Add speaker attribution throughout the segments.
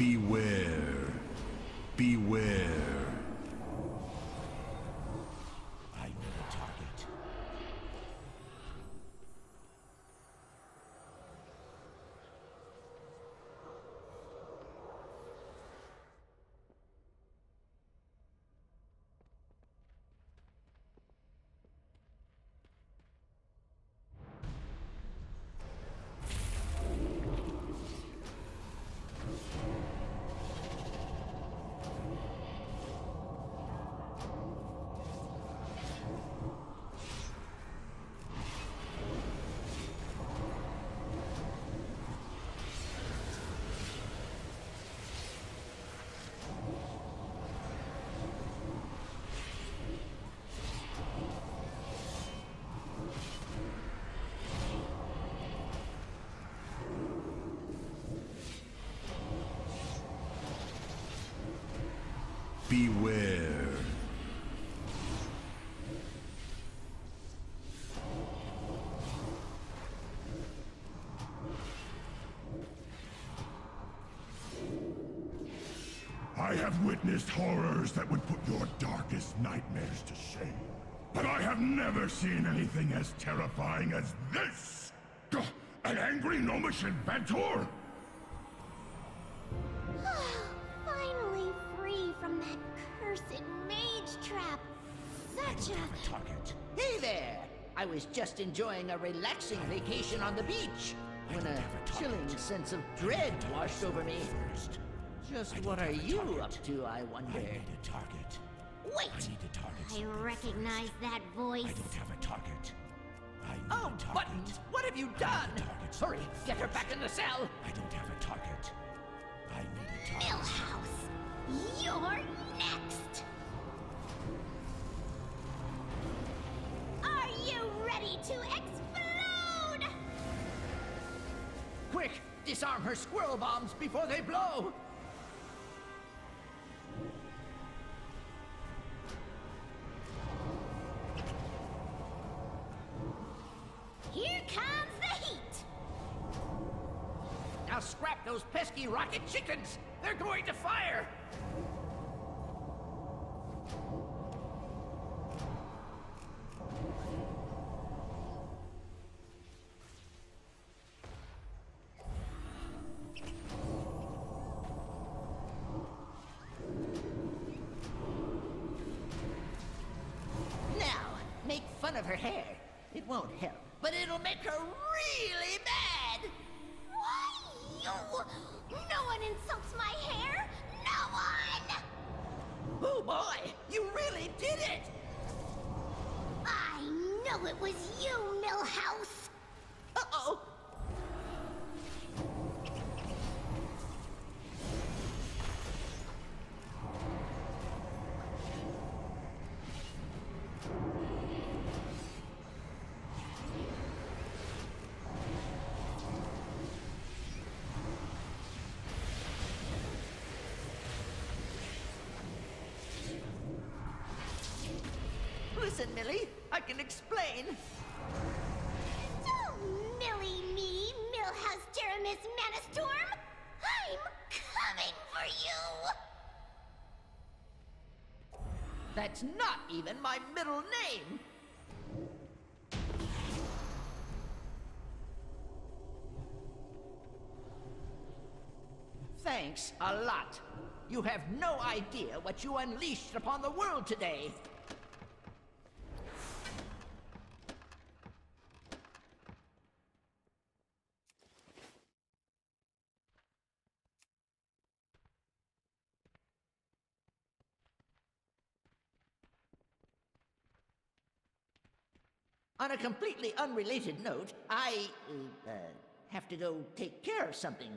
Speaker 1: Beware. Beware.
Speaker 2: I need a target.
Speaker 1: Beware.
Speaker 3: I have witnessed horrors that would put your darkest nightmares to shame. But I have never seen anything as terrifying as this! Gah! An angry gnomish inventor?
Speaker 4: Finally free from that cursed mage trap. Such a...
Speaker 2: Target.
Speaker 5: Hey there! I was just enjoying a relaxing vacation on the beach when a chilling sense of dread washed over me. Just what are you up to, I wonder?
Speaker 2: I need a target.
Speaker 4: Wait!
Speaker 2: I need a target.
Speaker 4: I recognize that voice.
Speaker 2: I don't have a target. I need
Speaker 5: Oh,
Speaker 2: a target.
Speaker 5: Buttons! What have you done?
Speaker 2: Target.
Speaker 5: Hurry, get her back in the cell!
Speaker 2: I don't have a target. I need a target.
Speaker 4: Millhouse, you're next! Are you ready to explode?
Speaker 5: Quick! Disarm her squirrel bombs before they blow!
Speaker 4: Here comes the heat!
Speaker 5: Now scrap those pesky rocket chickens! They're going to fire! Now, make fun of her hair. It won't help, but it'll make her really mad!
Speaker 4: Why, you? No one insults my hair! No one!
Speaker 5: Oh boy, you really did it!
Speaker 4: I know it was you, Millhouse!
Speaker 5: Uh-oh! Listen, Millie, I can explain.
Speaker 4: Don't millie me, Millhouse Jeremis Manastorm! I'm coming for you!
Speaker 5: That's not even my middle name. Thanks a lot. You have no idea what you unleashed upon the world today. On a completely unrelated note, I have to go take care of something.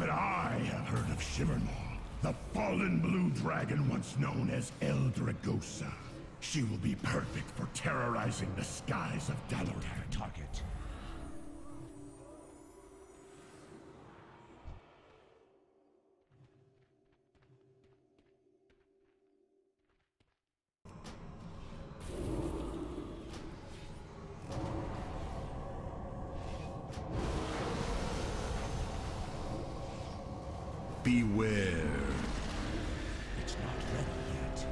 Speaker 3: Even I have heard of Shivermaw, the fallen blue dragon once known as El Dragosa. She will be perfect for terrorizing the skies of
Speaker 2: I don't
Speaker 3: Dalaran.
Speaker 2: have a target.
Speaker 1: Beware.
Speaker 2: It's not ready yet.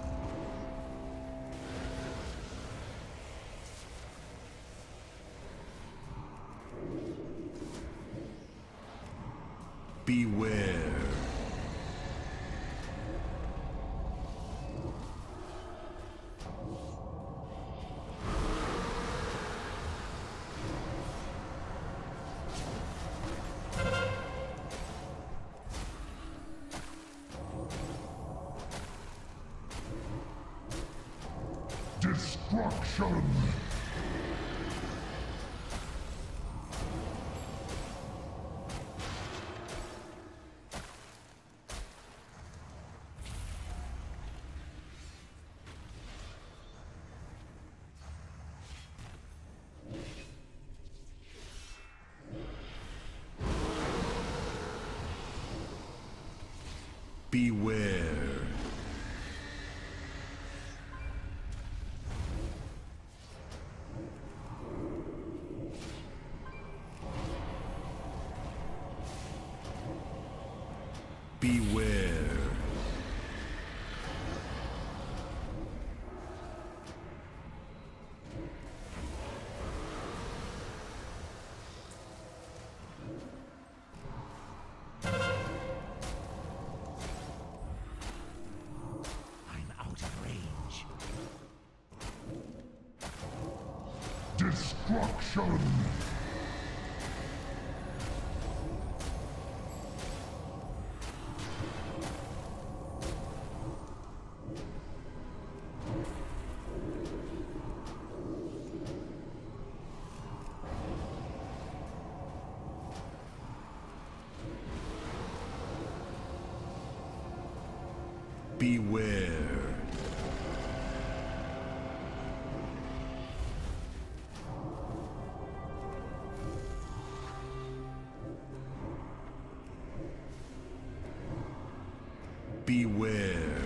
Speaker 1: Beware.
Speaker 3: Destruction!
Speaker 1: Beware. Beware.
Speaker 2: I'm out of range.
Speaker 3: Destruction!
Speaker 1: Beware. Beware.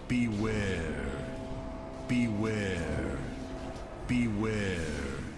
Speaker 1: Beware. Beware. Beware.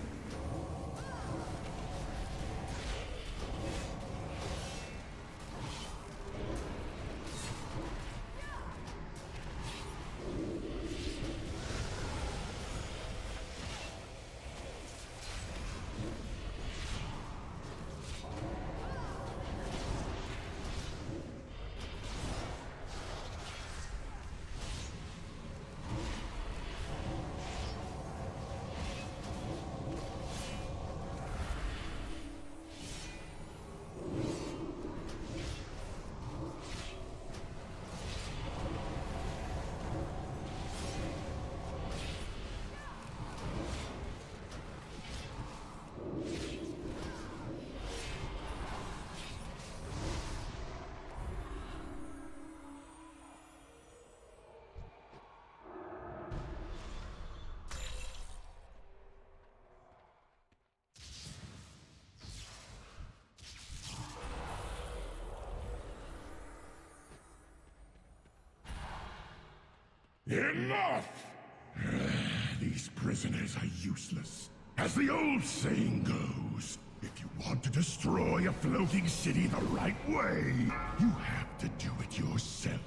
Speaker 3: Enough! These prisoners are useless. As the old saying goes, if you want to destroy a floating city the right way, you have to do it yourself.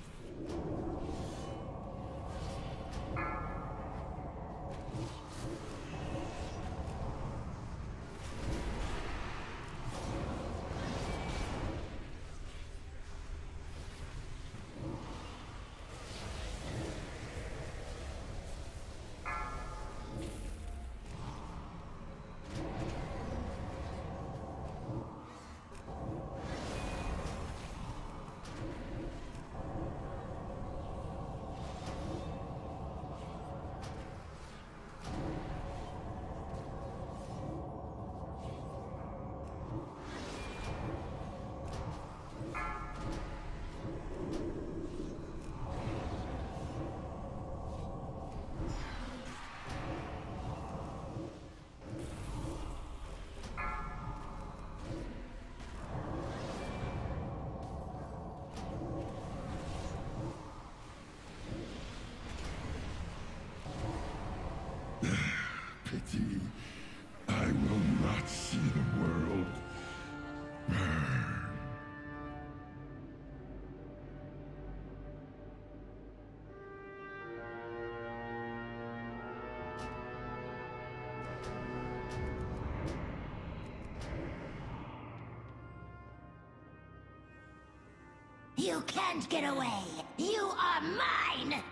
Speaker 3: Pity. I will not see the world burn.
Speaker 4: You can't get away! You are mine!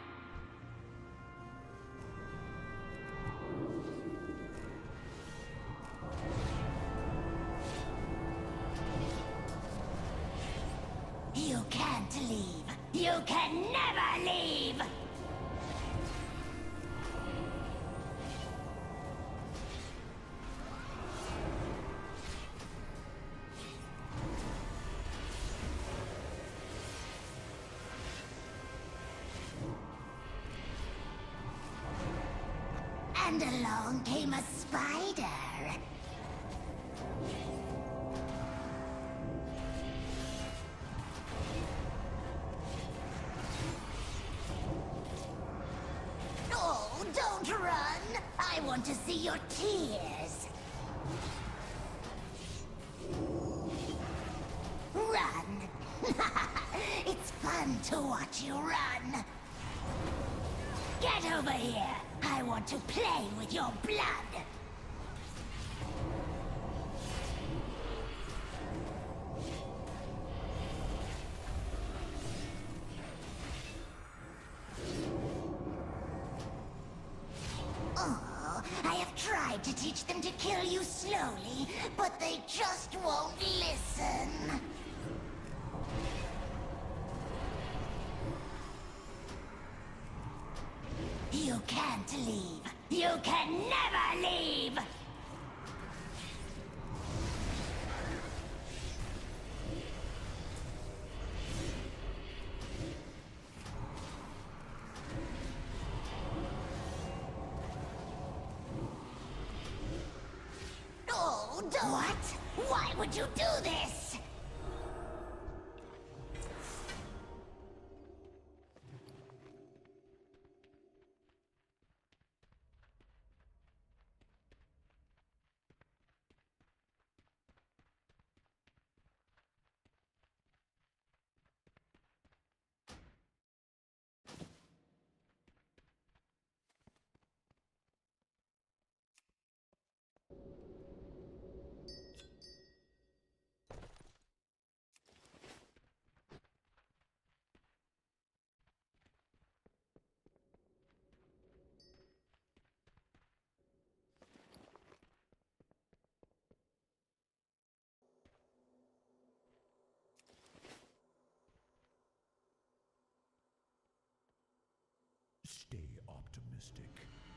Speaker 4: You can't leave! You can never leave! And along came a spider. Oh, don't run! I want to see your tears. Run! It's fun to watch you run. Get over here! I want to play with your blood! Oh, I have tried to teach them to kill you slowly, but they just won't listen. You can't leave. You can never leave! Oh, don't... What? Why would you do this?
Speaker 1: optimistic.